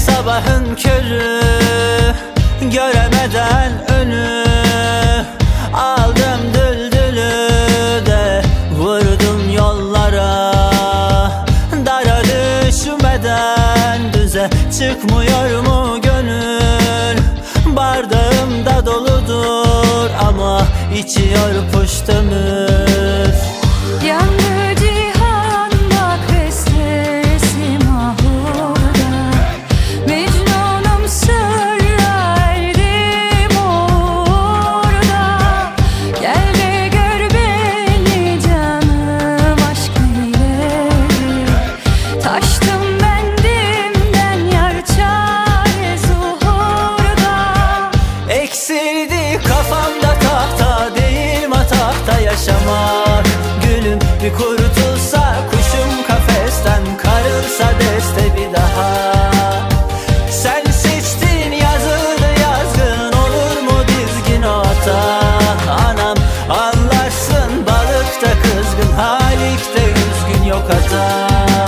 sabahın körü, göremeden önü, aldım düldülü de vurdum yollara. Dara düşmeden düze çıkmıyor mu gönül? Bardağım da doludur ama içiyor puştumuz. Yandı cihan bak ve sesim ahurda, Mecnunum sır erdim orada. Gel ve gör beni canım aşk eyledi. Taştım bendimden yar çare zuhurda. Eksildi kafamda tahta değil matahta yaşamak. Gülüm bir kurtulsa kuşum kafesten, karılsa deste bir daha. Sen seçtin yazıldı yazgın, olur mu dizgin o hata? Anam anlarsın balıkta kızgın, halikte üzgün yok hata.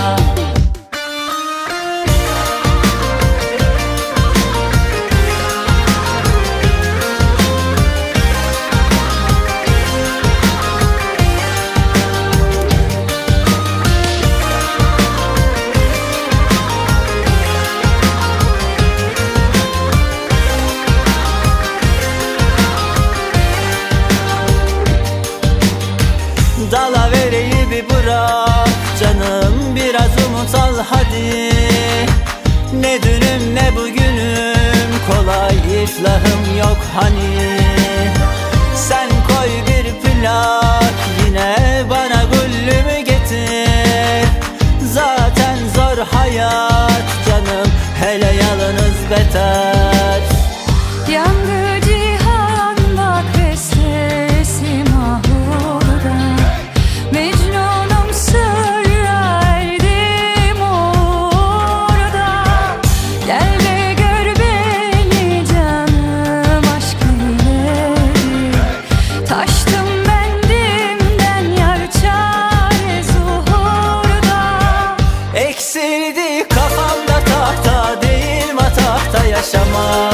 Dalavereyi bir bırak canım, biraz umut al hadi. Ne dünüm ne bugünüm, kolay iflahım yok hani. Sen koy bir plak yine bana güllümü getir. Zaten zor hayat canım, hele yalnız beter. Yandı cihan bak ve sesim ahurda, Mecnunum sır erdim orada. Gel ve gör beni canım aşk eyledi. Taştım bendimden yar çare zuhurda. Eksildi kafamda tahta değil matahta yaşamak.